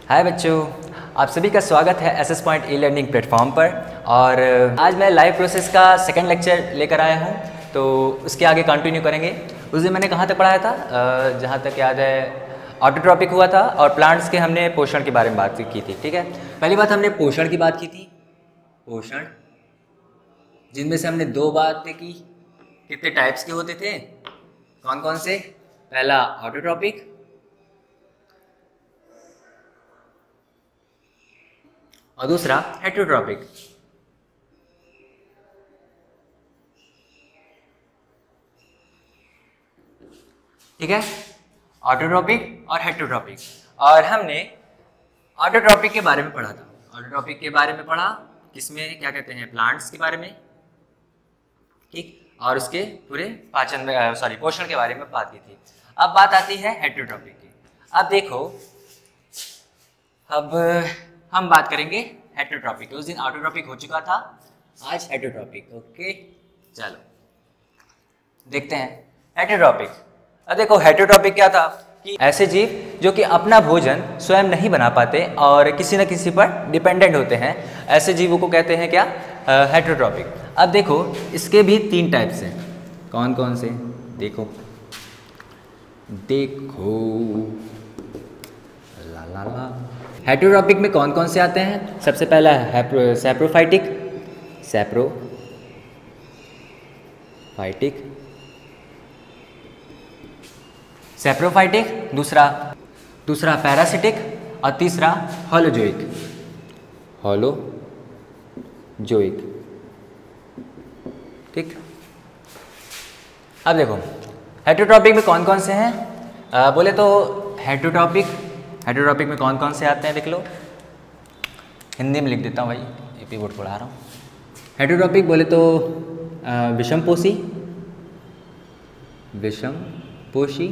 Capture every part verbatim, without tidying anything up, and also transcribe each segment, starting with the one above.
हाय बच्चों, आप सभी का स्वागत है S S point e learning platform पर। और आज मैं लाइव प्रोसेस का सेकंड लेक्चर लेकर आया हूं, तो उसके आगे कंटिन्यू करेंगे। उस दिन मैंने कहाँ तक पढ़ाया था, जहाँ तक याद है ऑटोट्रॉपिक हुआ था और प्लांट्स के हमने पोषण के बारे में बात की थी। ठीक है, पहली बात हमने पोषण की बात की थी, पोषण जिनमें से हमने दो बातें की। कितने टाइप्स के होते थे, कौन कौन से? पहला ऑटोट्रॉपिक और दूसरा हेटेरोट्रॉपिक। ठीक है, ऑटोट्रॉपिक और हेटेरोट्रॉपिक। और हमने ऑटोट्रॉपिक के बारे में पढ़ा था। ऑटोट्रॉपिक के बारे में पढ़ा किसमें, क्या कहते हैं, प्लांट्स के बारे में, ठीक, और उसके पूरे पाचन में सॉरी पोषण के बारे में बात की थी। अब बात आती है हेटेरोट्रॉपिक की। अब देखो, अब हम बात करेंगे हेटेरोट्रॉपिक। उस दिन ऑटोट्रॉपिक हो चुका था, आज हेटेरोट्रॉपिक। ओके, चलो देखते हैं हेटेरोट्रॉपिक। अब देखो हेटेरोट्रॉपिक क्या था कि ऐसे जीव जो कि अपना भोजन स्वयं नहीं बना पाते और किसी न किसी पर डिपेंडेंट होते हैं, ऐसे जीवों को कहते हैं क्या, हेटेरोट्रॉपिक। अब देखो इसके भी तीन टाइप्स हैं। कौन कौन से? देखो देखो ला ला ला हेटेरोट्रॉपिक में कौन कौन से आते हैं? सबसे पहला है सैप्रोफाइटिक, सैप्रोफाइटिक सैप्रोफाइटिक दूसरा दूसरा पैरासिटिक और तीसरा होलोजोइक, होलोजोइक। ठीक, अब देखो हेटेरोट्रॉपिक में कौन कौन से हैं। आ, बोले तो हेटेरोट्रॉपिक हेटेरोट्रॉपिक में कौन कौन से आते हैं, देख लो। हिंदी में लिख देता हूँ भाई, एपी बोर्ड पढ़ा रहा हूँ। हेटेरोट्रॉपिक बोले तो विषमपोषी, विषमपोषी,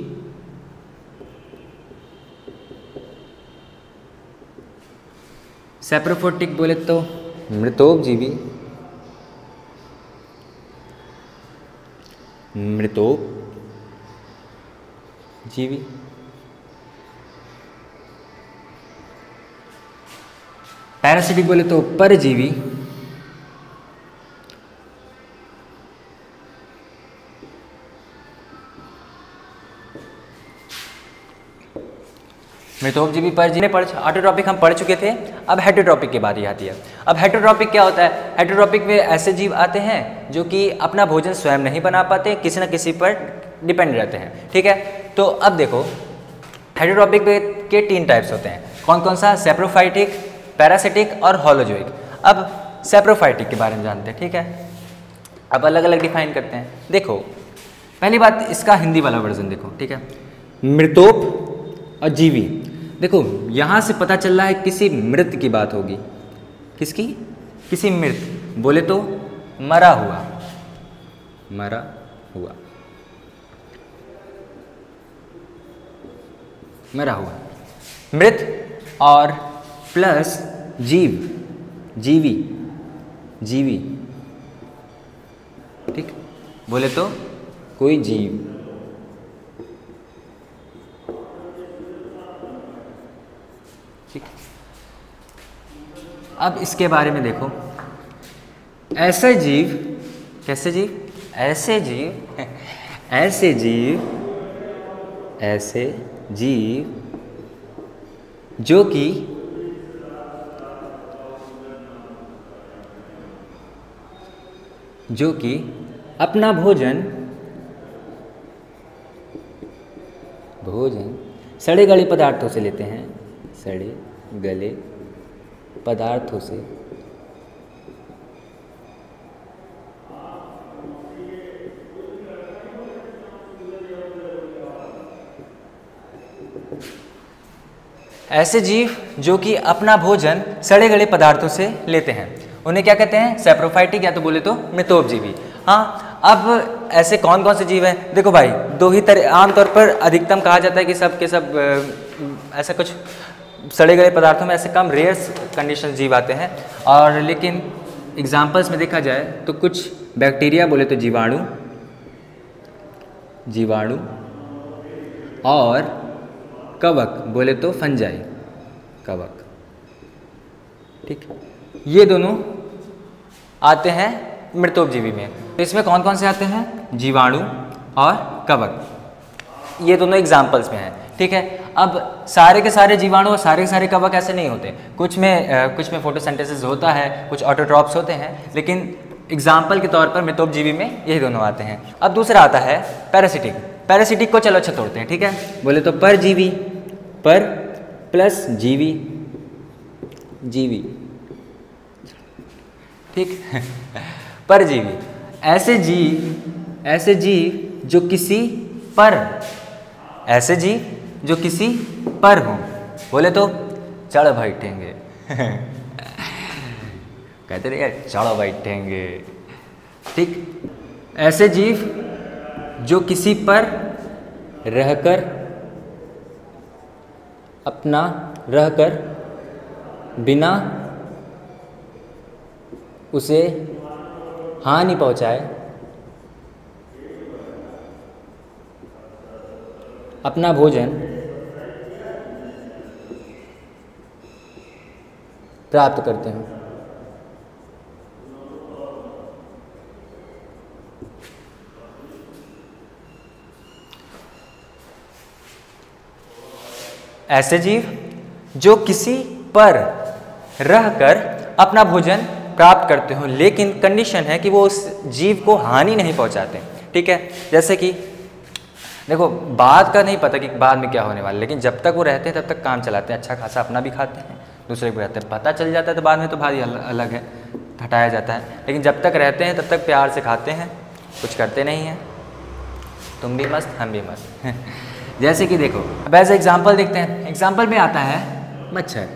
सैप्रोफोटिक बोले तो मृतोपजीवी, मृतोपजीवी, पैरासिटिक बोले तो परजीवी, मृतोपजीवी, परजीवी पढ़ ऑटोट्रॉपिक हम पढ़ चुके थे। अब हेटेरोट्रॉपिक की बारी आती है। अब हेटेरोट्रॉपिक क्या होता है? हेटेरोट्रॉपिक में ऐसे जीव आते हैं जो कि अपना भोजन स्वयं नहीं बना पाते, किसी न किसी पर डिपेंड रहते हैं। ठीक है, तो अब देखो हेटेरोट्रॉपिक के तीन टाइप्स होते हैं। कौन कौन सा? सैप्रोफाइटिक, पैरासिटिक और होलोजोइक। अब सैप्रोफाइटिक के बारे में जानते हैं। ठीक है, अब अलग अलग डिफाइन करते हैं। देखो पहली बात, इसका हिंदी वाला वर्जन देखो। ठीक है, मृतोप और जीवी। देखो यहाँ से पता चल रहा है किसी मृत की बात होगी। किसकी? किसी मृत, बोले तो मरा हुआ, मरा हुआ, मरा हुआ, मृत और प्लस जीव, जीवी, जीवी। ठीक, बोले तो कोई जीव। ठीक, अब इसके बारे में देखो। ऐसे जीव, कैसे जीव? ऐसे जीव ऐसे जीव ऐसे जीव जो कि जो कि अपना भोजन भोजन सड़े गले पदार्थों से लेते हैं, सड़े गले पदार्थों से ऐसे जीव जो कि अपना भोजन सड़े गले पदार्थों से लेते हैं, उन्हें क्या कहते हैं? सैप्रोफाइटिक, या तो बोले तो मृतोपजीवी। हाँ, अब ऐसे कौन कौन से जीव हैं? देखो भाई, दो ही तरह, आमतौर पर अधिकतम कहा जाता है कि सब के सब ऐसा कुछ सड़े गले पदार्थों में ऐसे कम रेयर कंडीशन जीव आते हैं। और लेकिन एग्जाम्पल्स में देखा जाए तो कुछ बैक्टीरिया बोले तो जीवाणु, जीवाणु और कवक बोले तो फंजाई, कवक। ठीक, ये दोनों आते हैं मृतोपजीवी में। तो इसमें कौन कौन से आते हैं? जीवाणु और कवक, ये दोनों एग्जाम्पल्स में हैं। ठीक है, अब सारे के सारे जीवाणु और सारे के सारे कवक ऐसे नहीं होते, कुछ में आ, कुछ में फोटोसिंथेसिस होता है, कुछ ऑटोट्रॉप्स होते हैं, लेकिन एग्जाम्पल के तौर पर मृतोपजीवी में यही दोनों आते हैं। अब दूसरा आता है पैरासिटिक। पैरासिटिक को चलो अच्छा तोड़ते हैं। ठीक है, बोले तो परजीवी, पर प्लस जीवी, जीवी। ठीक परजीवी, ऐसे जीव ऐसे जीव जो किसी पर ऐसे जीव जो किसी पर हो, बोले तो चढ़ बैठेंगे कहते रहे चढ़ बैठेंगे। ठीक, ऐसे जीव जो किसी पर रहकर अपना रहकर बिना उसे हानि पहुंचाए अपना भोजन प्राप्त करते हैं। ऐसे जीव जो किसी पर रहकर अपना भोजन प्राप्त करते हो, लेकिन कंडीशन है कि वो उस जीव को हानि नहीं पहुंचाते। ठीक है, जैसे कि देखो बाद का नहीं पता कि बाद में क्या होने वाला, लेकिन जब तक वो रहते हैं तब तक काम चलाते हैं, अच्छा खासा अपना भी खाते हैं, दूसरे को रहते हैं। पता चल जाता है तो बाद में तो भारी अलग है, हटाया जाता है, लेकिन जब तक रहते हैं तब तक प्यार से खाते हैं, कुछ करते नहीं हैं। तुम भी मस्त, हम भी मस्त जैसे कि देखो अब एज एग्जाम्पल देखते हैं। एग्जाम्पल में आता है मच्छर।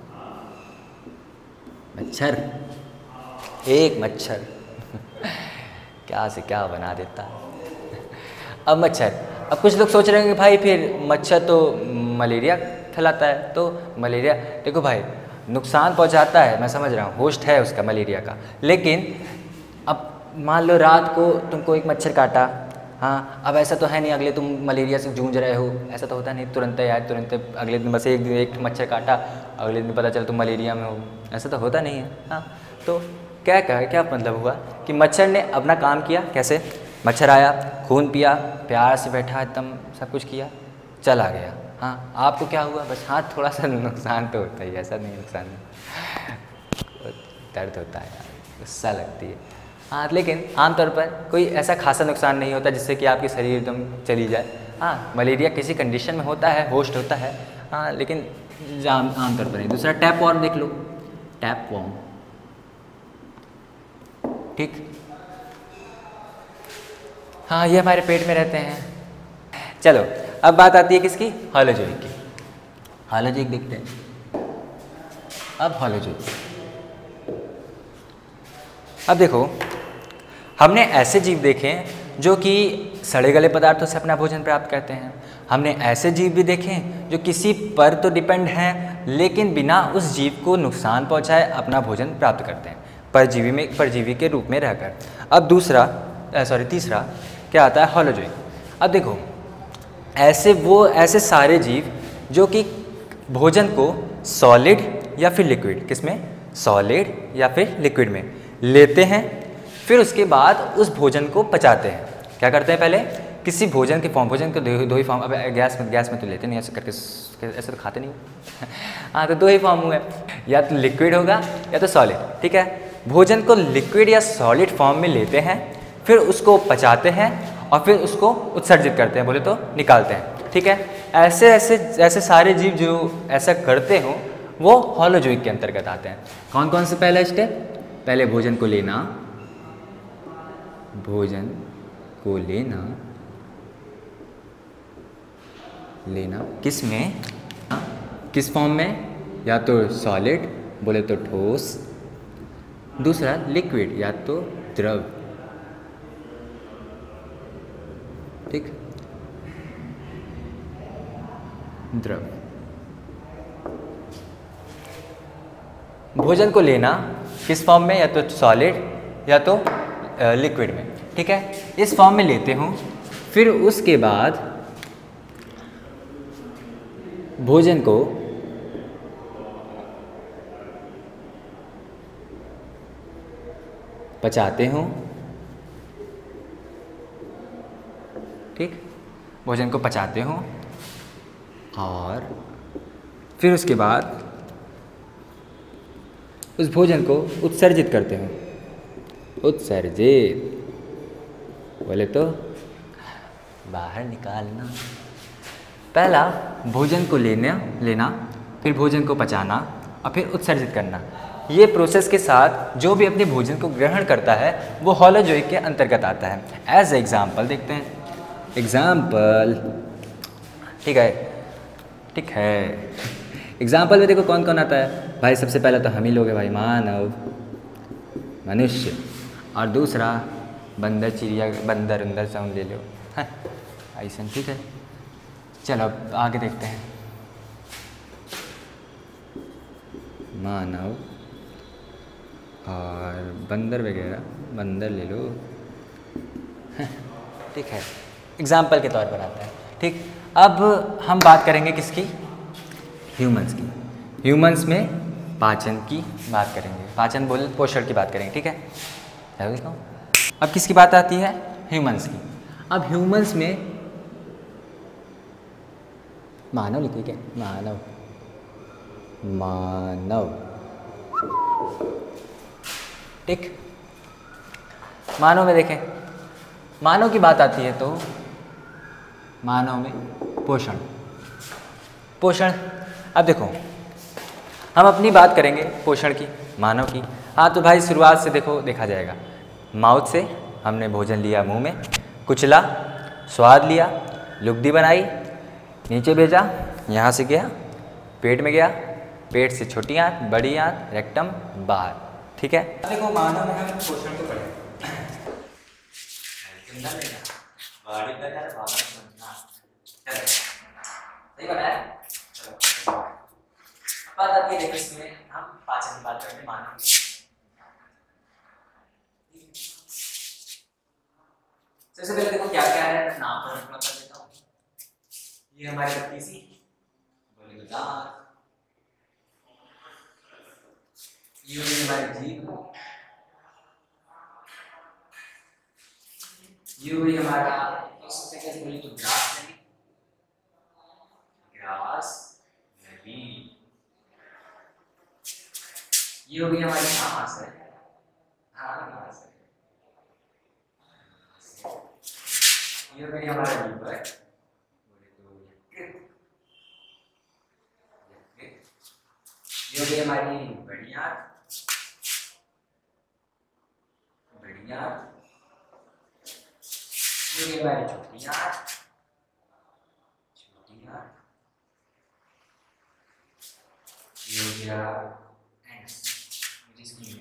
मच्छर, एक मच्छर क्या से क्या बना देता है। अब मच्छर, अब कुछ लोग सोच रहे हैं कि भाई फिर मच्छर तो मलेरिया फैलाता है, तो मलेरिया देखो भाई नुकसान पहुंचाता है, मैं समझ रहा हूँ, होस्ट है उसका मलेरिया का, लेकिन अब मान लो रात को तुमको एक मच्छर काटा, हाँ अब ऐसा तो है नहीं अगले तुम मलेरिया से जूझ रहे हो, ऐसा तो होता नहीं तुरंत यार, तुरंत अगले दिन बस एक दिन एक मच्छर काटा अगले दिन पता चला तुम मलेरिया में हो, ऐसा तो होता नहीं है। हाँ, तो क्या कहा, क्या मतलब हुआ कि मच्छर ने अपना काम किया। कैसे? मच्छर आया, खून पिया, प्यार से बैठा, एकदम सब कुछ किया, चला गया। हाँ, आपको क्या हुआ? बस हाँ थोड़ा सा नुकसान तो होता ही, ऐसा नहीं नुकसान नहीं, दर्द होता है यार, गुस्सा लगती है। हाँ, लेकिन आमतौर पर कोई ऐसा खासा नुकसान नहीं होता जिससे कि आपकी शरीर एकदम चली जाए। हाँ, मलेरिया किसी कंडीशन में होता है, होस्ट होता है, हाँ, लेकिन आमतौर पर नहीं। दूसरा टैप वॉर्म देख लो, टैप वॉर्म। ठीक, हाँ ये हमारे पेट में रहते हैं। चलो अब बात आती है किसकी? हॉलोजोइक की। हॉलोजोइक देखते हैं। अब हॉलोजोइक, अब देखो हमने ऐसे जीव देखे जो कि सड़े गले पदार्थों से अपना भोजन प्राप्त करते हैं, हमने ऐसे जीव भी देखे जो किसी पर तो डिपेंड हैं लेकिन बिना उस जीव को नुकसान पहुंचाए अपना भोजन प्राप्त करते हैं, परजीवी में परजीवी के रूप में रहकर। अब दूसरा सॉरी तीसरा क्या आता है? हॉलोजोइक। अब देखो ऐसे वो ऐसे सारे जीव जो कि भोजन को सॉलिड या फिर लिक्विड, किसमें? सॉलिड या फिर लिक्विड में लेते हैं, फिर उसके बाद उस भोजन को पचाते हैं। क्या करते हैं? पहले किसी भोजन के फॉर्म, भोजन को दो, दो ही फॉर्म, अब गैस में गैस में तो लेते नहीं, ऐसे करके ऐसे तो खाते नहीं हाँ, तो दो ही फॉर्म हुए, या तो लिक्विड होगा या तो सॉलिड। ठीक है, भोजन को लिक्विड या सॉलिड फॉर्म में लेते हैं, फिर उसको पचाते हैं और फिर उसको उत्सर्जित करते हैं, बोले तो निकालते हैं। ठीक है, ऐसे ऐसे ऐसे सारे जीव जो ऐसा करते हों वो हॉलोजोइक के अंतर्गत आते हैं। कौन कौन से? पहला स्टेप, पहले भोजन को लेना, भोजन को लेना लेना किस में? किस फॉर्म में? या तो सॉलिड बोले तो ठोस, दूसरा लिक्विड या तो द्रव। ठीक, द्रव। भोजन को लेना किस फॉर्म में? या तो सॉलिड या तो लिक्विड में। ठीक है, इस फॉर्म में लेते हूँ, फिर उसके बाद भोजन को पचाते हो, ठीक, भोजन को पचाते हो और फिर उसके बाद उस भोजन को उत्सर्जित करते हो। उत्सर्जित बोले तो बाहर निकालना। पहला भोजन को लेना लेना फिर भोजन को पचाना और फिर उत्सर्जित करना। ये प्रोसेस के साथ जो भी अपने भोजन को ग्रहण करता है वो होलोजोइक के अंतर्गत आता है। एज एग्जाम्पल देखते हैं। एग्जाम्पल, ठीक है, ठीक है। एग्जाम्पल में देखो कौन कौन आता है भाई। सबसे पहले तो हम ही लोग हैं भाई, मानव, मनुष्य, और दूसरा बंदर, चिड़िया, बंदर उंदर सब ले लो, ऐसा, ठीक है। चलो अब आगे देखते हैं। मानव और बंदर वगैरह, बंदर ले लो, ठीक है, एग्जाम्पल के तौर पर आता है, ठीक। अब हम बात करेंगे किसकी? ह्यूमंस की। ह्यूमंस में पाचन की बात करेंगे, पाचन बोल पोषण की बात करेंगे, ठीक है। अब किसकी बात आती है? ह्यूमंस की। अब ह्यूमंस में मानव लिखिए क्या? मानव, मानव, ठीक। मानव में देखें, मानव की बात आती है तो मानव में पोषण, पोषण। अब देखो हम अपनी बात करेंगे पोषण की, मानव की। हाँ तो भाई शुरुआत से देखो, देखा जाएगा। माउथ से हमने भोजन लिया, मुंह में कुचला, स्वाद लिया, लुगदी बनाई, नीचे भेजा, यहाँ से गया पेट में गया, पेट से छोटी आंत, बड़ी आंत, रेक्टम, बाहर, ठीक है। देखो मानव में हम पोषण को पढ़े, सही बताया। बात आती है देखो इसमें हम पाचन की बात करते हैं, मानव की। सबसे पहले देखो क्या क्या है, नाम पर रखना कर देता हूँ। ये हमारी पत्ती सी बोले तो दांत, ये होगी हमारी जीभ, ये होगी हमारा सबसे कैसे बोले तो ग्रास नली, ग्रास नली, ये होगी हमारी सांस है, हाँ सांस है, ये होगी हमारा लीवर, बोले तो यकृत, यकृत, ये होगी हमारी बड़ी आंत, बड़ी आंत, ये होगी हमारी छोटी आंत, छोटी आंत, ये हो गया एनस, जिसकी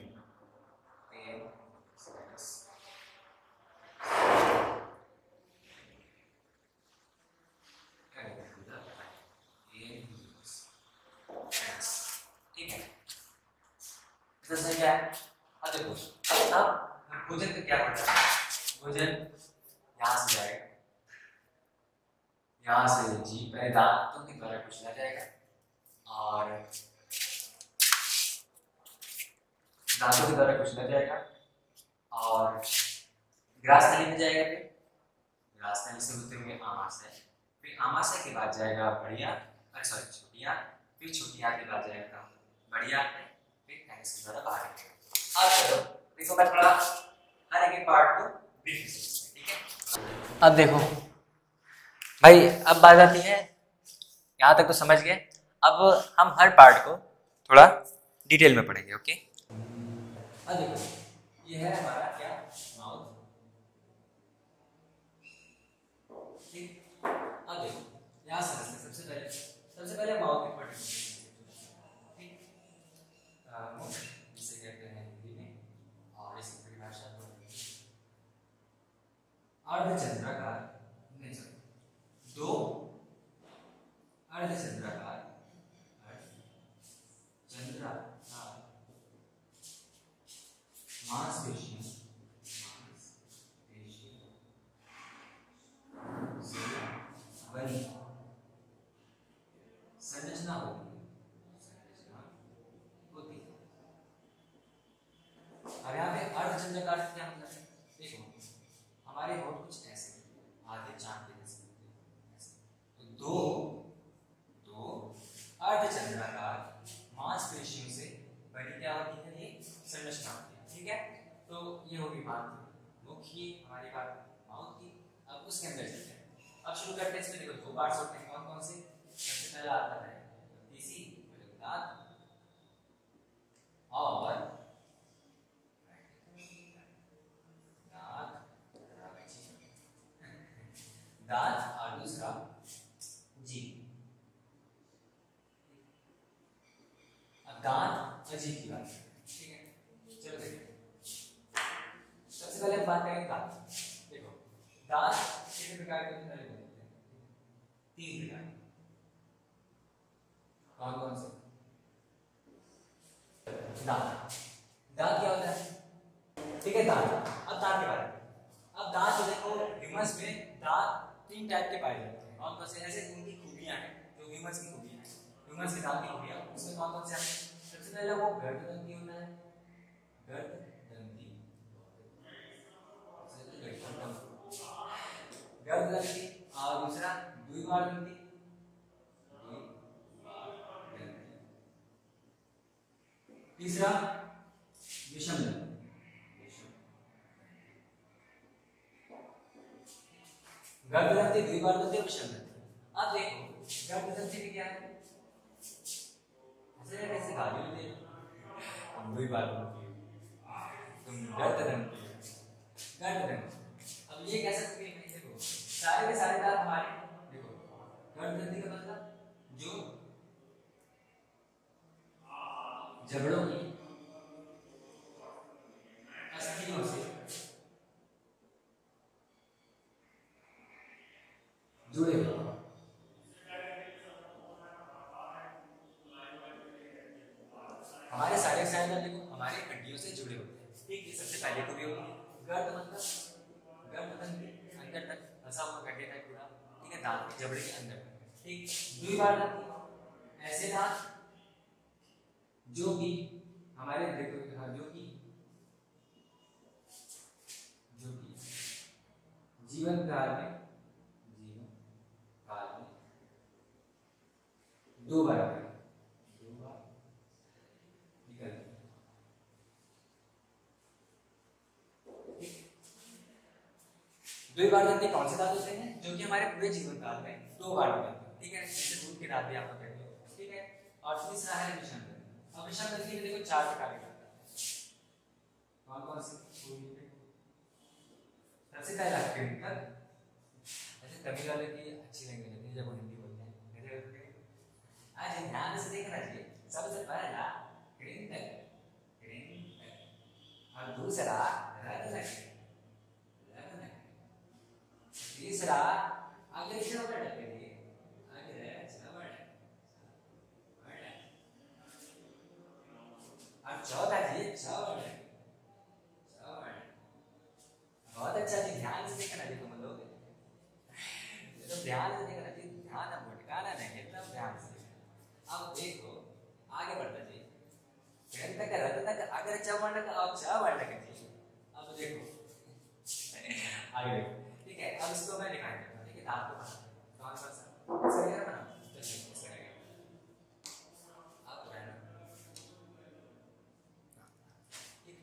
सही क्या है? अब देखो, अब भोजन का क्या करना है? भोजन यहाँ से जाएगा, यहाँ से जीभ में दांतों के द्वारा कुचला जाएगा और दांतों के द्वारा कुचला जाएगा और ग्रास नली में जाएगा, फिर ग्रास नली से होते हुए आमाशय, फिर आमाशय के बाद जाएगा बढ़िया, अरे सॉरी छोटी आंत, फिर छोटी आंत के बाद जाएगा बढ़िया, फिर एनस के द्वारा बाहर निकलेगा। अब चलो देखो मैं थोड़ा हर एक पार्ट को ब्रीफ से, ठीक है। अब देखो भाई, अब बात आती है, यहाँ तक तो समझ गए। अब हम हर पार्ट को थोड़ा डिटेल में पढ़ेंगे, ओके। अब देखो ये है हमारा क्या, माउथ, ठीक। अब देखो यहाँ समझते हैं, सबसे पहले सबसे पहले माउथ के पढ़ेंगे, ठीक। मुख जिसे कहते हैं हिंदी में, और इसकी परिभाषा तो अर्धचंद्राकार, नहीं सॉरी दो अर्धचंद्राकार, चंद्राकार मांसपेशियों, मांसपेशियों से बनी संरचना होती है, बेलनाकार मांसपेशियों से बनी क्या होती है, ये संरचना होती है। ठीक है, तो ये होगी बात मुख की, हमारी बात माउथ की। अब उसके अंदर चलते हैं, अब शुरू करते हैं। इसमें देखो दो पार्ट्स होते हैं, कौन कौन से? सबसे पहला आता है तीसी दांत और दांत दांत और दूसरा जीभ। अब दांत और जीभ की बात करें। ठीक है, चलो देखते हैं। सबसे पहले हम बात करेंगे दांत। देखो दांत कितने प्रकार के होते हैं? तीन प्रकार। कौन कौन से? दांत। दांत क्या होता है? ठीक है, दांत। अब दांत के बारे में, अब दांत जो देखो ह्यूमंस में दांत तीन टाइप के पाए जाते हैं। कौन कौन से? ऐसे उनकी खूबियां हैं जो ह्यूमंस की खूबियां हैं, ह्यूमंस के दांत की खूबियां, उसमें कौन कौन से हैं? सबसे पहले वो गर्ददंती होता है, गर्ददंती गर्ददंती और दूसरा द्विबारदंती। तीसरा विषमदंती। गर्ददंती, द्विबारदंती और विषमदंती। अब देखो गर्ददंती में क्या है? ऐसे कैसे गाली दे तुम द्विबारदंती, तुम गर्ददंती, गर्ददंती। अब ये कैसे सकते हैं? देखो सारे के सारे दांत हमारे, देखो गर्ददंती का मतलब जो जबड़ों की अस्थियों से जुड़े हुए, हमारे सारे सारे देखो हमारे हड्डियों से जुड़े होते हैं। ठीक, ये सबसे पहले को भी होती है। गर्द मतलब गर्ददंती अंदर तक फंसा हुआ गड्ढे तक पूरा। ठीक है, दांत के जबड़े के अंदर। ठीक, द्विबारदंती ऐसे दांत जो कि हमारे देखो जो कि जो कि जीवन काल में जीवन काल में दो बार दो बार निकलते हैं। द्विबारदंती कौन से दांत होते हैं? जो कि हमारे पूरे जीवन काल में दो बार निकलते हैं। ठीक है, जैसे दूध के दांत भी आपको कहते हो। ठीक है, और तीसरा है विषमदंती। अब विषमदंती में देखो चार प्रकार के दांत हैं। कौन कौन से? सबसे पहला कृंतक। ऐसे तमिल वाले की अच्छी लैंग्वेज होती है जब वो हिंदी बोलते हैं। आज ध्यान से देखना चाहिए। सबसे पहला कृंतक, कृंतक और दूसरा रत्नक, रत्नक। तीसरा अग्रश्रवण के लिए अग्रश्रवण, और चौथा जी श्रवण, श्रवण। बहुत अच्छा जी, ध्यान से देखना जी तुम लोग, तो ध्यान से देखना जी, ध्यान भटकाना नहीं, एकदम ध्यान से। अब देखो आगे बढ़ता जी, कृंतक, रत्नक, अग्रश्रवण और श्रवण जी। अब देखो आगे देखो। ठीक है, अब इसको मैं दिखाई देता हूँ। ठीक है, दांत को बनाते हैं। कौन सा सा इसका क्या बना? चलिए इसका क्या आप तो है ना। ठीक,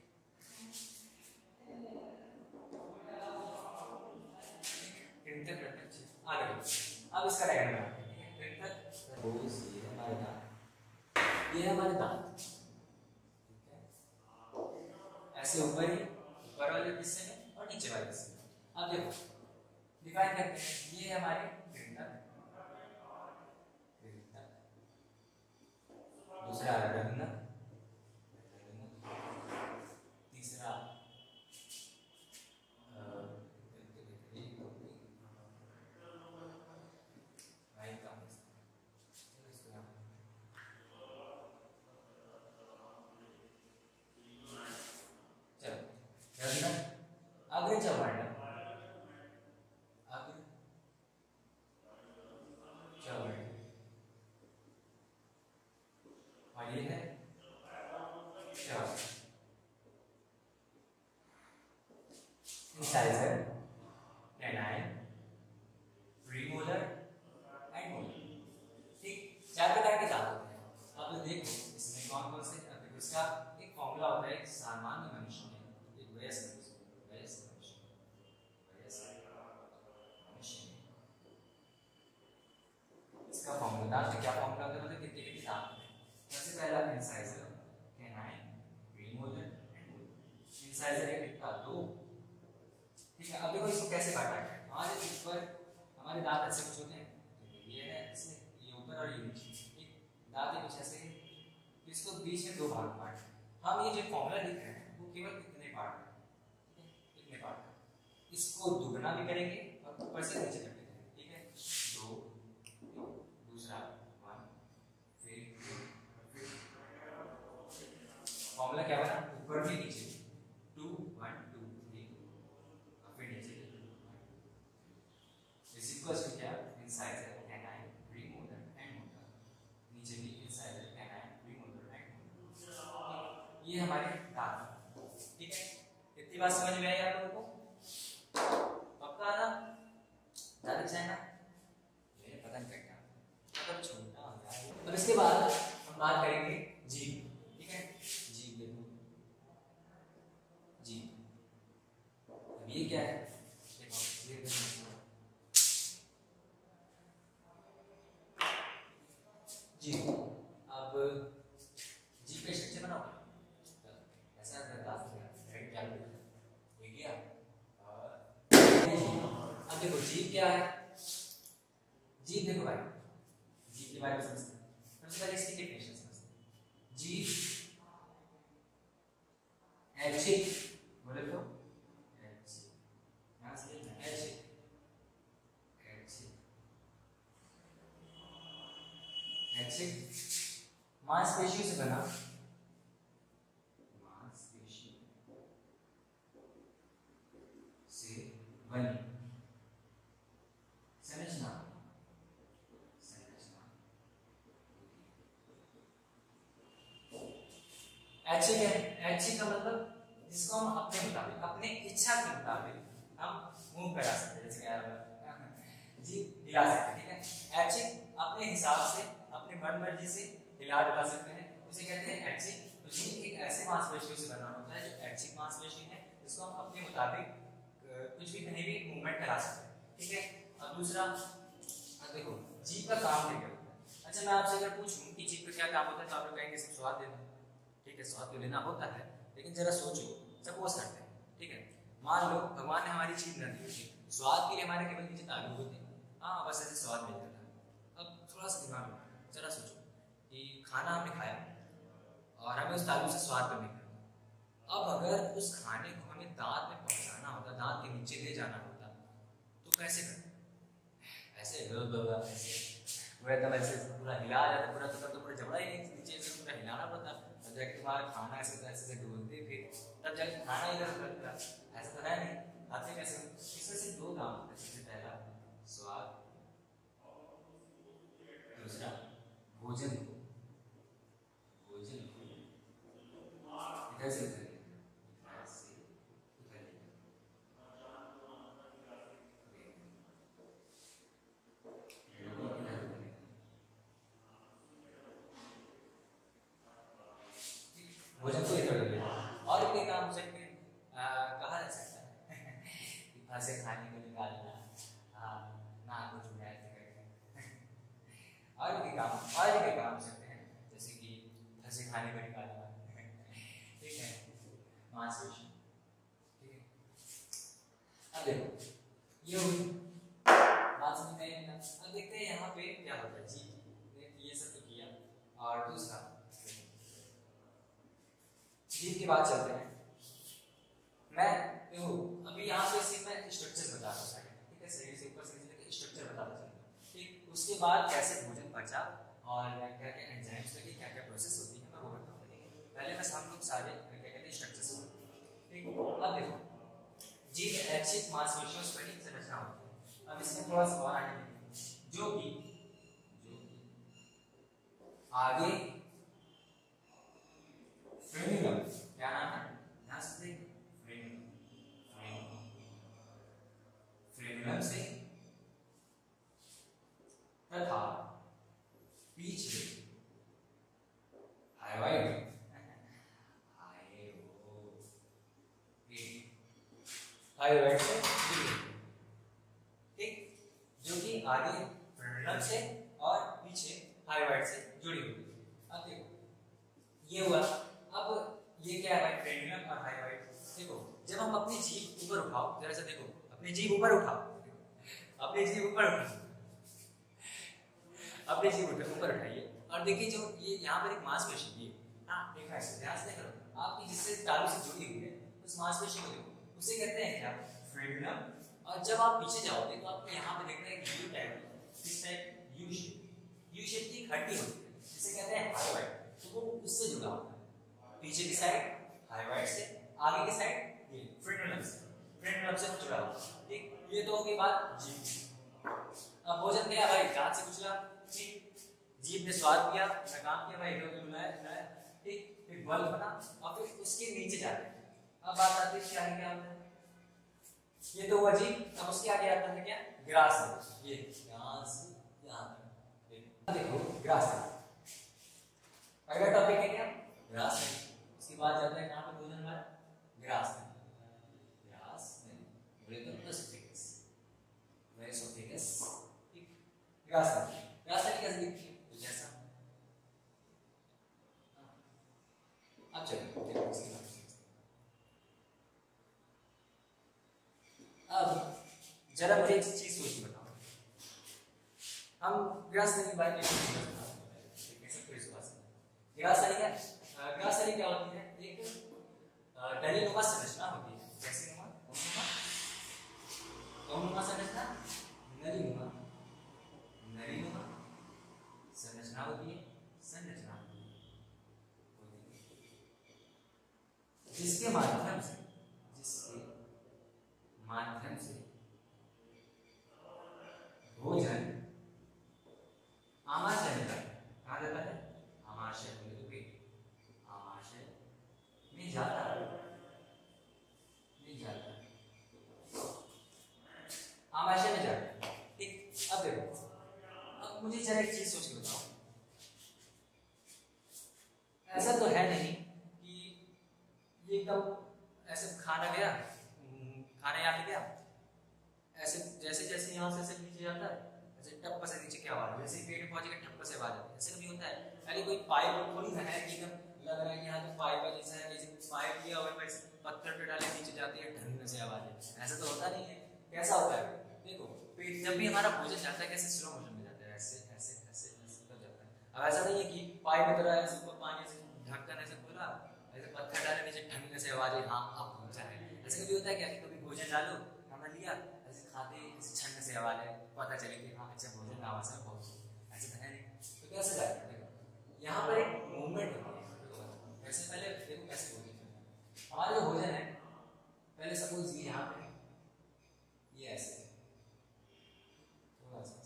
कृंतक, रत्नक आगे। अब इसका क्या करना है? कृंतक, ये हमारे दांत, ये हमारे दांत। ठीक है, ऐसे ऊपर ही ऊपर वाले हिस्से में और नीचे वाले हिस्से में। अब देखो डिफाइन करते हैं। ये हमारे कृंतक, कृंतक, दूसरा रत्नक, तीसरा चलो रत्नक, अग्रश्रवण, अग्रश्रवण, और ये है श्रवण। Incisor, canine, premolar and molar. ठीक, चार प्रकार के दांत होते हैं। देखो इसमें कौन कौन से, अब देखो इसका एक फॉर्मूला होता है सामान्य मनुष्य में, एक वयस्क मनुष्य, वयस्क मनुष्य, वयस्क मनुष्य में इसका फॉर्मूला दांत का क्या फॉर्मूला होता है, मतलब कितने कितने दांत हैं। सबसे पहला incisor, canine, premolar and molar. Incisor है कितना, दो, ठीक है। अब देखो इसको कैसे काटा है, हमारे ऊपर हमारे दांत ऐसे कुछ होते हैं, ये है इसमें, ये ऊपर और ये नीचे, ठीक, दांत कुछ ऐसे है, इसको बीच में दो भाग काट, हम ये जो फॉर्मूला लिख रहे हैं वो केवल इतने पार्ट है, इतने पार्ट है, इसको दुगना भी करेंगे और ऊपर से नीचे तक करेंगे, ठीक है। दो, दूसरा वन, फिर फॉर्मूला क्या बना, ऊपर भी नीचे, टू वन टू थ्री, और फिर नीचे इस इक्वल्स टू क्या, incisor, canine, premolar and molar, नीचे भी incisor, canine, premolar and molar. ये हमारे दांत, ठीक है। इतनी बात समझ में आई आप लोगों को, पक्का ना, ज़्यादा चाहे ना, मेरे पता नहीं क्या मतलब छोटा हो गया। अब इसके बाद हम बात करेंगे जीभ, ठीक है। जीभ देखो, जीभ, अब ये क्या है, देखो ये जीभ, अब जीभ का स्ट्रक्चर बनाओ, ऐसा राइट क्या ये क्या, अब देखो जीभ क्या है, जीभ देखो भाई, जीभ के बारे में समझते हैं। सबसे पहले इसकी डेफिनेशन समझते हैं। जीभ ऐच्छिक, बोले तो ऐच्छिक, यहां से ऐच्छिक, ऐच्छिक, ऐच्छिक मांसपेशियों से बना, मांसपेशी से बनी संरचना, संरचना ऐच्छिक है। ऐच्छिक का मतलब जिसको हम अपने मुताबिक, अपने इच्छा के मुताबिक हम मूव करा सकते हैं, जैसे क्या जी हिला सकते हैं, ठीक है। ऐच्छिक अपने हिसाब से, अपने मन मर्जी से हिला डुला सकते हैं, उसे कहते हैं ऐच्छिक। तो जी एक ऐसे मांसपेशियों से बना होता है जो ऐच्छिक मांसपेशी है, जिसको हम अपने मुताबिक कुछ भी कहीं भी मूवमेंट करा सकते हैं, ठीक है। और दूसरा, अब देखो जीभ का काम क्या होता है। अच्छा मैं आपसे अगर पूछूं कि जीभ का क्या काम होता है, तो आप लोग कहेंगे सिर्फ स्वाद देना, ठीक है। स्वाद तो लेना होता है, लेकिन जरा सोचो, सपोज करते हैं, ठीक है, मान लो भगवान ने हमारी जीभ न दी होती, स्वाद के लिए हमारे केवल नीचे तालु होते, हाँ बस ऐसे स्वाद मिल जाता है। अब थोड़ा सा दिमाग में जरा सोचो कि खाना हमने खाया और हमें उस तालु से स्वाद तो मिल गया, अब अगर उस खाने को हमें दांत में पहुंचाना होता, दांत के नीचे ले जाना होता, तो कैसे करते, ऐसे ऐसे वो एकदम ऐसे पूरा हिला जाता, पूरा तो तो पूरा जबड़ा ही नीचे से पूरा हिलाना पड़ता, तब जाके तुम्हारा खाना ऐसे ऐसे से डोलते, फिर तब जाके खाना इधर उधर, ऐसा तो है नहीं, हाथ से कैसे। इसमें से दो काम होते हैं, सबसे पहला स्वाद, दूसरा भोजन को, भोजन को इधर से उधर, इधर से उधर, भोजन को इधर उधर। और एक काम हो सकते हैं, कहा जा सकता है कि फंसे खाने को निकालना, हाँ ना कुछ उड़ाए करके, और भी काम, और भी काम हो सकते हैं, जैसे कि फंसे खाने को निकालना, ठीक है, मांसपेशी, ठीक है। अब देखो ये हुई बात समझ में आई ना। अब देखते हैं यहाँ पे क्या होता है, जी ये सब तो किया, और दूसरा जीभ की बात चलते हैं। मैं देखो अभी यहाँ पे सिर्फ मैं स्ट्रक्चर बता रहा हूँ, ठीक है, शरीर से ऊपर से नीचे तक स्ट्रक्चर बताता चलूंगा, ठीक। उसके बाद कैसे भोजन पचा और क्या क्या एंजाइम्स लगी, क्या क्या प्रोसेस होती है, मैं वो बताऊंगा, ठीक है। पहले बस हम लोग सारे क्या कहते हैं स्ट्रक्चर्स, ठीक। अब देखो जीभ ऐच्छिक मांसपेशियों से बनी संरचना होती है। अब इसमें थोड़ा सा और आगे जो कि जो आगे फ्रेन्यूलम, क्या नाम है, ध्यान से देख, फ्रेन्यूलम, फ्रेन्यूलम से तथा पीछे हाइवाइड से जुड़ी हुई है, ठीक, जो कि आगे फ्रेंडुलम से और पीछे हाइवाइड से जुड़ी हुई है। अब देखो ये हुआ। अब ये क्या है भाई, फ्रेंडुलम और हाइवाइड। देखो जब हम अपनी जीभ ऊपर उठाओ, जरा सा देखो, अपनी जीभ ऊपर उठाओ, अपनी जीभ ऊपर उठाओ, अपनी जीभ ऊपर उठाइए और देखिए जो ये यहाँ पर एक मांसपेशी है, हाँ देखा है, ध्यान से करो, आपकी जिससे तालू से जुड़ी हुई है उस मांसपेशी को देखो, उसे कहते हैं क्या, फ्रेंडुलम। और जब आप पीछे जाओगे तो आपको यहाँ पे देखना है यू टाइप, किस type, U shape, U shape की हड्डी होती है जिसे कहते हैं हाइवाइड, तो वो उससे जुड़ा होता है। पीछे की साइड हाइवाइड से, आगे की साइड ये फ्रेंडुलम से, फ्रेंडुलम से जुड़ा हुआ है, ठीक। ये तो होगी बात जीभ। अब भोजन क्या भाई, दांत से कुचला, ठीक, जीभ ने स्वाद किया, काम किया भाई, बुलाया बुलाया, ठीक, फिर बल बना और फिर उसके नीचे जाते हैं। अब बात आती है क्या है, क्या होता है, ये तो हुआ जीभ। अब उसके आगे आता है क्या, ग्रास, ये ग्रास, यहाँ देखो ग्रास। अगला टॉपिक है क्या, ग्रास। उसके बाद जाता है कहाँ पे भोजन हमारा, ग्रास में, ग्रास में बोले तो एसोफेगस, एसोफेगस, ठीक, ग्रास में। ग्रास में कैसे दिखती है, तो जैसा, अब चलो देखो इसकी बात। अब जरा मुझे एक चीज सोच के बताओ, हम ग्रास नली के बारे में कैसे फिर से बात करें। ग्रास नली क्या, ग्रास नली क्या होती है, एक नलीनुमा संरचना होती है, जैसे नुमा, नुमा संरचना, नलीनुमा, नलीनुमा संरचना होती है, संरचना होती है, जिसके माध्यम से, जिसके माध्यम से भोजन आमाशय में जाता है। कहाँ जाता है, आमाशय में, तो पेट, आमाशय में जाता है, में जाता है, आमाशय में जाता है, ठीक। अब देखो, अब मुझे जरा एक चीज सोच के बताओ, ऐसा तो है नहीं कि ये एकदम ऐसे खाना गया, खाना यहाँ पे गया, ऐसे जैसे जैसे यहाँ से ऐसे नीचे जाता है, ऐसे टप्पा से नीचे क्या आवाज, जैसे पेट में पहुंचेगा टप्पा से आवाज आती है, ऐसे कभी होता है। अरे कोई पाइप थोड़ी ना है कि एकदम लग रहा है कि यहाँ तो पाइप है, जैसा है जैसे पाइप लिया हुआ है, पत्थर पे डाले नीचे जाती है ढंग से आवाज है, ऐसा तो होता नहीं है। कैसा होता है, देखो पेट जब भी हमारा भोजन जाता है कैसे स्लो मोशन में जाता है, ऐसे ऐसे ऐसे ऐसे कर जाता है। अब ऐसा नहीं है कि पाइप में तरह ऐसे पानी से ढक्कन ऐसे खोला, ऐसे पत्थर डाले नीचे ढंग से आवाज है, हाँ अब पहुंचा है। ऐसा कभी होता है क्या, कभी भोजन डालो, खाना लिया, ऐसे खाते ऐसे छन्न से आवाज है, पता चले कि हाँ अच्छा भोजन आवाज से बहुत, ऐसे तो है नहीं। तो कैसे जाता है, देखो यहाँ पर एक मूवमेंट होती है। वैसे पहले देखो कैसे भोजन, हमारा जो भोजन है, पहले सपोज ये यहाँ पे, ये ऐसे थोड़ा सा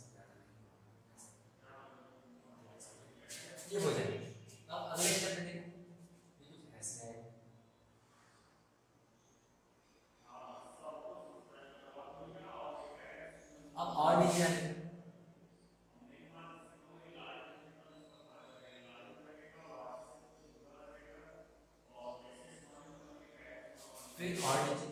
ये भोजन है। अब अगले स्टेप में देखो, ये कुछ ऐसे है, अब और नीचे जाने फिर और नीचे,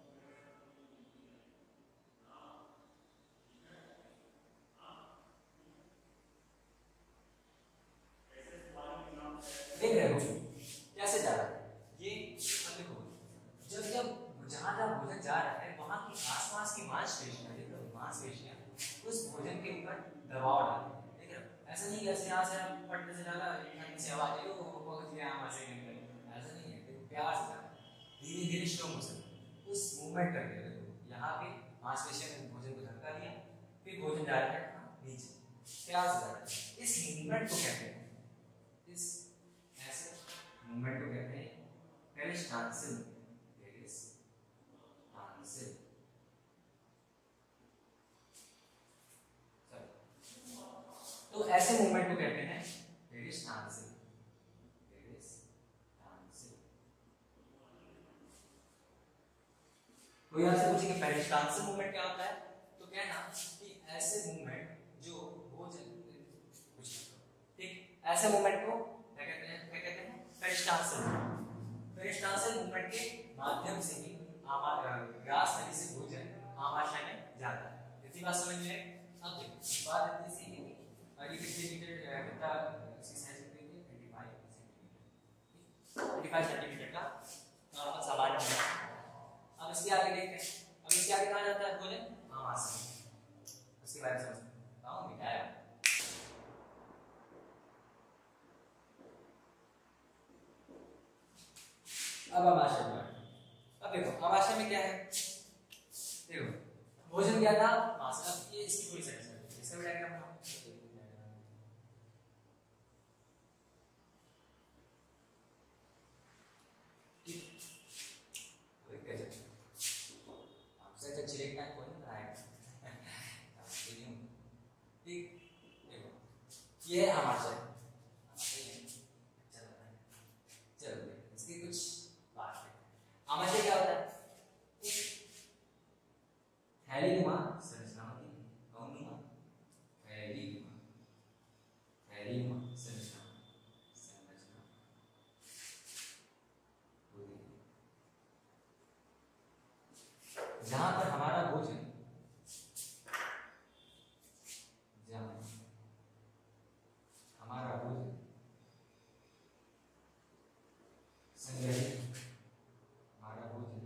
देख रहे हो कैसे जा रहा है ये। देखो जब जब जहां जहां भोजन जा रहा है वहां की आसपास की मांसपेशियां, देख रहे हो मांसपेशियां उस भोजन के ऊपर दबाव डालती है, देख रहे हो। ऐसा नहीं कैसे यहाँ से हम पटने से डाला से आवाज आई वो पहुंच गया वहां से, ऐसा नहीं है। देखो प्यार से डाला, धीरे धीरे स्लो मोशन, उस मूवमेंट करके देखो यहाँ पे मांसपेशियां ने भोजन को धक्का दिया, फिर भोजन डाला है नीचे, प्यार से डाला। इस मूवमेंट को कहते हैं, इस ऐसे मूवमेंट को कहते हैं पेरिस्टाल्सिस, पेरिस्टाल्सिस। तो ऐसे मूवमेंट को कहते हैं पेरिस्टाल्सिस, पेरिस्टाल्सिस। कोई आपसे पूछे कि पेरिस्टाल्सिस मूवमेंट क्या होता है, तो कहना कि ऐसे मूवमेंट जो भोजन कुछ ठीक, ऐसे मूवमेंट को क्या कहते हैं, क्या कहते हैं पेरिस्टाल्सिस। पेरिस्टाल्सिस मूवमेंट के माध्यम से ही ग्रास नली से इतनी बात समझ में आई। अब देखो बात इतनी सी है और ये कितने मीटर कितना इसकी साइज कितनी है पच्चीस सेंटीमीटर पच्चीस सेंटीमीटर का नॉर्मल सामान्य है। अब इसके आगे देखते हैं। अब इसके आगे कहाँ जाता है बोले आमाशय, उसके बारे में समझते हैं। हां मिटाया। अब आमाशय में अब देखो आमाशय में क्या है, देखो भोजन क्या था मांस। अब ये इसकी पूरी साइज है, इसका भी डायग्राम बनाओ। आपसे अच्छा चिलेट टाइम कौन बनाएगा। ठीक देखो ये है आमाशय। चलो इसकी कुछ बात है। आमाशय क्या होता है, थैलीनुमा संरचना होती है। कौनुमा थैलीनुमा थैलीनुमा संरचना संरचना जहां पर हमारा भोजन जहां हमारा भोजन संग्रहित हमारा भोजन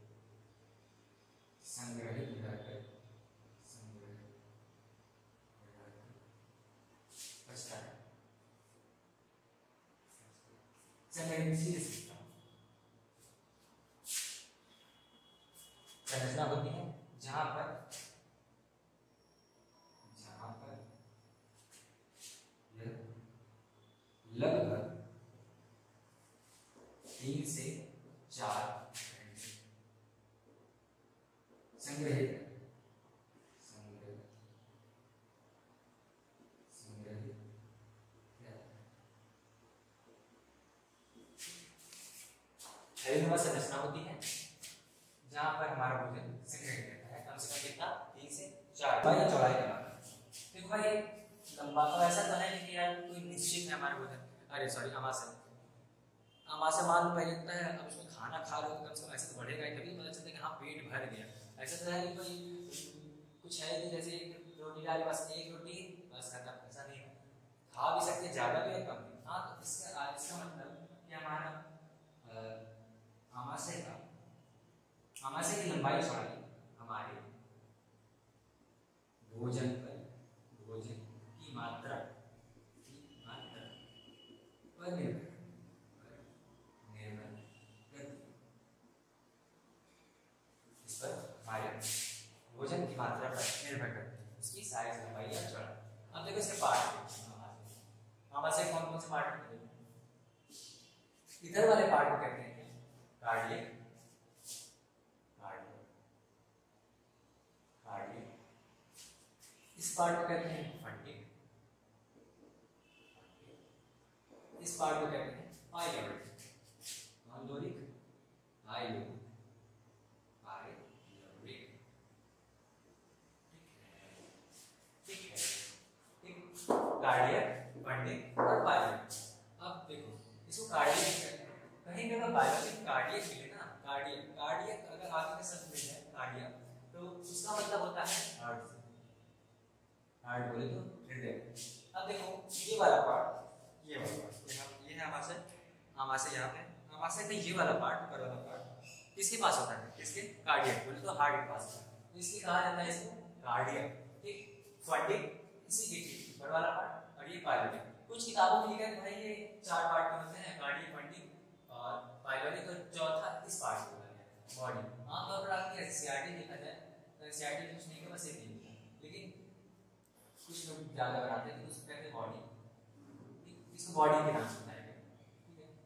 संग्रहित रहकर संग्रहित बचता है। संग्रहित संरचना होती है जहां पर जहां पर लगभग तीन से चार घंटे संग्रहित संग्रहित संग्रहित थैलीनुमा संरचना होती है जहां पर हमारा भोजन संग्रहित रहता है। कम से कम कितना तीन से चार बाई चौड़ाई के बाद। देखो भाई लंबा तो ऐसा तो है नहीं कि यार कोई निश्चित है हमारा भोजन। अरे सॉरी आमाशय आमाशय मान पहले इतना है। अब उसमें खाना खा रहे हो तो कम से कम ऐसा तो बढ़ेगा ही, तभी पता चलता है कि हाँ पेट भर गया। ऐसा तो है कि कोई कुछ है कि जैसे एक रोटी डाली बस एक रोटी बस खत्म, ऐसा नहीं है। खा भी सकते ज्यादा भी और कम भी। हाँ तो इसका इसका मतलब कि हमारा आमाशय का आमाशय की लंबाई चौड़ाई हमारे भोजन पर भोजन की मात्रा की मात्रा पर निर्भर निर्भर करती है। इस पर हमारे भोजन की मात्रा पर निर्भर करती है उसकी साइज लंबाई या चौड़ाई। अब देखो इसके पार्ट आमाशय कौन कौन से पार्ट होते हैं। इधर वाले पार्ट को कहते हैं कार्डियक इस पार्ट को कहते हैं फंडिक, इस पार्ट को कहते हैं पाइलोरिक पाइलोरिक पाइलोरिक पाइलोरिक ठीक है ठीक कार्डियक फंडिक और पाइलोरिक। अब देखो इसको कार्डियक कहते हैं। कहीं पे बायोलॉजिक कार्डियक मिले ना कार्डियक कार्डियक अगर आगे का शब्द मिल जाए कार्डियक तो उसका मतलब होता है हार्ट। हार्ट बोले तो हृदय। अब देखो ये वाला पार्ट ये वाला पार्ट ये है आमाशय आमाशय यहाँ पे आमाशय का ये वाला पार्ट ऊपर वाला पार्ट किसके पास होता है, इसके कार्डियक बोले तो हार्ट के पास होता है। इसलिए कहा जाता है इसको कार्डियक। ठीक फंडिक इसी के ऊपर वाला पार्ट और ये पाइलोरिक। कुछ किताबों में लिखा है भाई ये चार पार्ट के होते हैं कार्डियक फंडिक और पाइलोरिक और चौथा इस पार्ट को बॉडी। आमतौर पर आपकी एनसीईआरटी देखा जाए तो एनसीईआरटी कुछ नहीं के बस एक ही लेकिन कुछ लोग ज्यादा बनाते हैं तो उसको कहते हैं बॉडी। इसको बॉडी के नाम से बताएंगे ठीक है।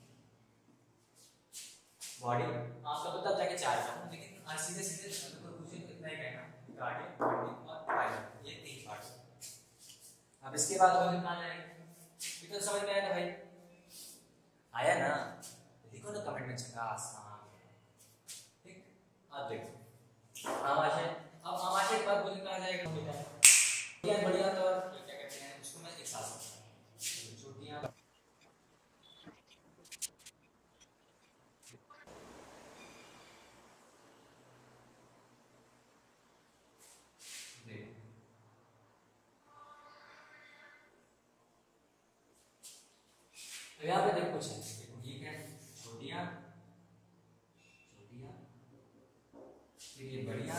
बॉडी आपका तो तब जाके चार का लेकिन आज सीधे सीधे अगर पूछे तो इतना ही कहना कार्डियक फंडिक और पाइलोरिक ये तीन पार्ट। अब इसके बाद और कहां जाएंगे ये तो समझ में आया ना भाई, आया ना लिखो ना कमेंट में झकास। ठीक अब देखो आमाशय। अब आमाशय के बाद बोले कहां जाएगा बेटा ये बढ़िया तो क्या कहते हैं उसको मैं एक साथ छोटियां तो यहाँ पे देखो कुछ है, देखो ठीक है, छोटियां छोटियां, फिर ये बढ़िया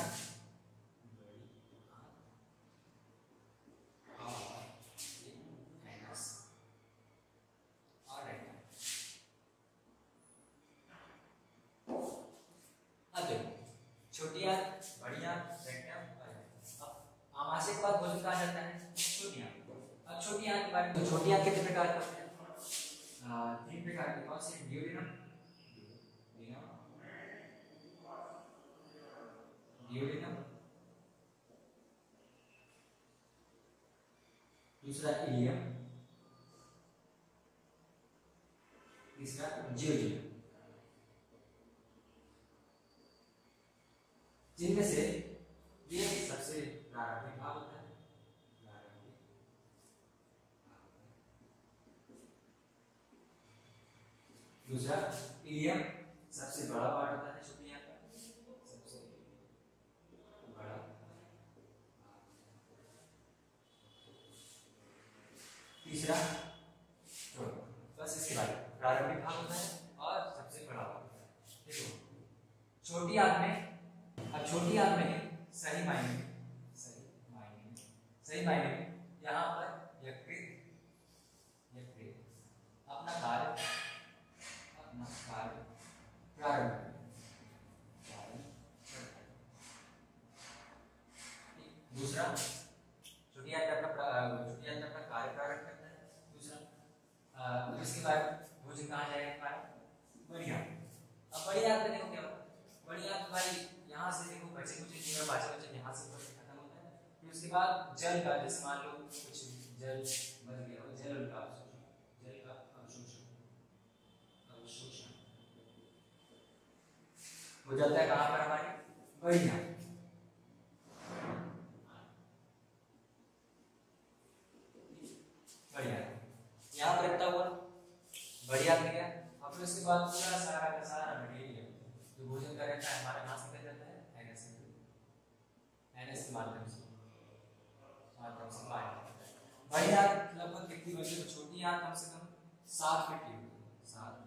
छोटियां बढ़िया रेक्टम। अब आमाशय के बाद भोजन कहा जाता है छोटियां। अब छोटियां के बारे में, छोटियां कितने प्रकार के होते हैं? तीन प्रकार के। कौन से? ड्यूडेनम, ड्यूडेनम, दूसरा इलियम, तीसरा जियोजियम। जिनमें से ये सबसे प्रारंभिक भाग होता है, दूसरा इलियम सबसे बड़ा पार्ट होता है छोटियां का, सबसे बड़ा, तीसरा छोटा। बस इसके बाद प्रारंभिक भाग होता है और सबसे बड़ा भाग होता है। देखो छोटी आंत में, अब छोटी आंत में सही मायने में सही मायने में सही मायने में यहाँ पर यकृत यकृत अपना कार्य अपना कार्य प्रारंभ दूसरा छोटी आंत अपना छोटी आंत अपना कार्य प्रारंभ करता है। दूसरा इसके बाद भोजन कहाँ जाएगा? बड़ी आंत। अब बड़ी आंत में देखो क्या होता है, बड़ी आंत हमारी यहाँ से देखो बचे कुछ पूरा पाचन वचन यहाँ से खत्म होता है। फिर उसके बाद जल का, जैसे मान लो कुछ जल बच गया हो, जल का अवशोषण, जल का अवशोषण अवशोषण हो जाता है कहाँ पर? हमारी बड़ी आंत। बड़ी आंत यहाँ पर इतना हुआ, बड़ी आंत में गया। और फिर उसके बाद पूरा सारा का सारा मटेरियल जो भोजन का रहता है हमारा कहाँ से कर जाता है? एनएस से, एनएस के माध्यम से माध्यम से बाहर। बड़ी आंत लगभग कितनी बड़ी है? छोटी आंत कम से कम सात फीट की होती है, सात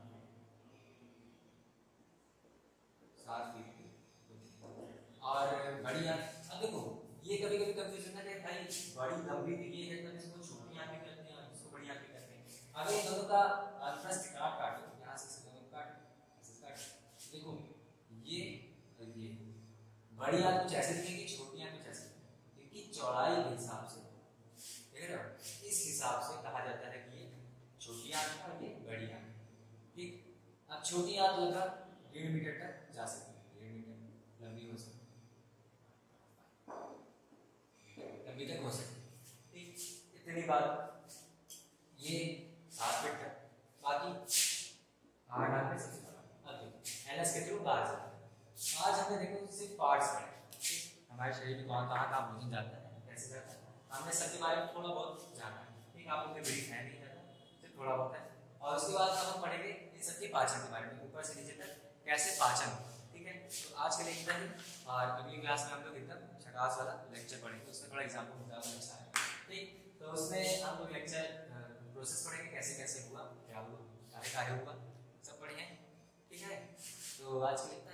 सात फीट की। और बड़ी आंत, अब देखो ये कभी कभी कंफ्यूजन है कि भाई बड़ी लंबी दिखी है तो इसको छोटी आंत भी कहते हैं और इसको बड़ी आंत भी कहते हैं। अगर इन दोनों का अंतरस्थ काट काटो, यहाँ से दोनों काट ऐसे काट, देखो ये ये बड़ी आंत कुछ ऐसे दिखेगी, छोटी आंत कुछ ऐसे दिखेगी, क्योंकि चौड़ाई के हिसाब से, देख रहे हो, इस हिसाब से कहा जाता है कि ये छोटी आंत है और ये बड़ी आंत है। ठीक, अब छोटी आंत लगभग डेढ़ मीटर तक जा सकती है, डेढ़ मीटर लंबी हो सकती है, लंबी तक हो सकती है। ठीक, इतनी बात, ये सात फीट तक, बाकी आठ आठ सबसे बड़ा। एनएस के थ्रू बाहर जाता है। आज हमने देखो सिर्फ पार्ट्स पढ़े, हमारे शरीर में कौन कहाँ कहाँ भोजन जाता है, कैसे जाता है, हमने सबके बारे में थोड़ा बहुत जाना है। ठीक, आप लोग ब्रीफ है नहीं जाता, सिर्फ थोड़ा बहुत है। और उसके बाद हम पढ़ेंगे इन सबके पाचन के बारे में, ऊपर से नीचे तक कैसे पाचन होता है। ठीक है, तो आज के लिए इतना ही, और अगली क्लास में हम लोग एकदम छठास वाला लेक्चर पढ़ेंगे, उसमें थोड़ा एग्जाम्पल ज़्यादा अच्छा है। ठीक, तो उसमें हम लोग लेक्चर प्रोसेस पढ़ेंगे, कैसे कैसे हुआ, क्या हुआ, कार्य कार्य हुआ, सब पढ़ेंगे। ठीक है, तो आज के लिए